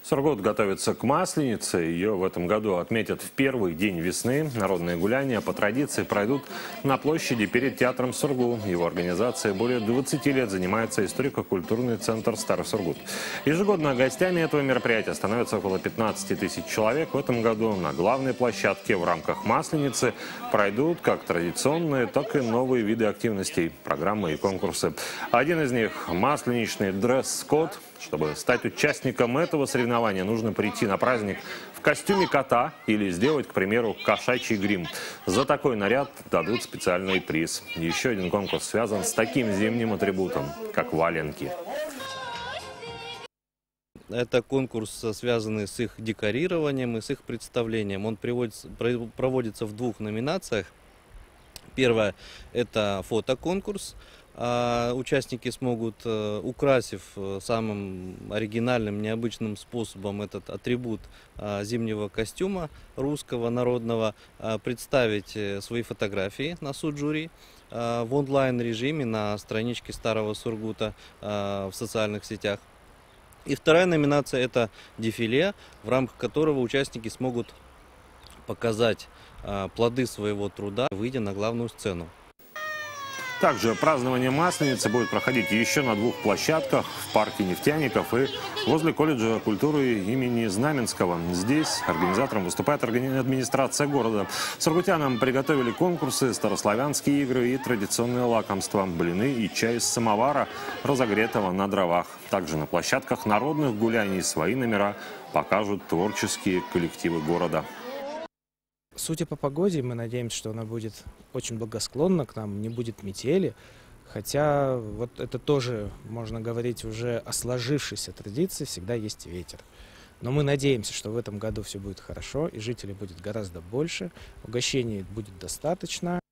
Сургут готовится к Масленице. Ее в этом году отметят в первый день весны. Народные гуляния по традиции пройдут на площади перед театром Сургут. Его организацией более 20 лет занимается историко-культурный центр Старый Сургут. Ежегодно гостями этого мероприятия становится около 15 тысяч человек. В этом году на главной площадке в рамках Масленицы пройдут как традиционные, так и новые виды активностей, программы и конкурсы. Один из них – масленичный дресс-код. Чтобы стать участником этого соревнования, нужно прийти на праздник в костюме кота или сделать, к примеру, кошачий грим. За такой наряд дадут специальный приз. Еще один конкурс связан с таким зимним атрибутом, как валенки. Это конкурс, связанный с их декорированием и с их представлением. Он проводится в двух номинациях. Первое – это фотоконкурс. Участники смогут, украсив самым оригинальным, необычным способом этот атрибут зимнего костюма русского народного, представить свои фотографии на суд жюри в онлайн-режиме на страничке Старого Сургута в социальных сетях. И вторая номинация – это дефиле, в рамках которого участники смогут показать плоды своего труда, выйдя на главную сцену. Также празднование Масленицы будет проходить еще на двух площадках – в парке нефтяников и возле колледжа культуры имени Знаменского. Здесь организатором выступает администрация города. Сургутянам приготовили конкурсы, старославянские игры и традиционные лакомства – блины и чай из самовара, разогретого на дровах. Также на площадках народных гуляний свои номера покажут творческие коллективы города. Судя по погоде, мы надеемся, что она будет очень благосклонна к нам, не будет метели. Хотя вот это тоже, можно говорить, уже о сложившейся традиции, всегда есть ветер. Но мы надеемся, что в этом году все будет хорошо, и жителей будет гораздо больше, угощений будет достаточно.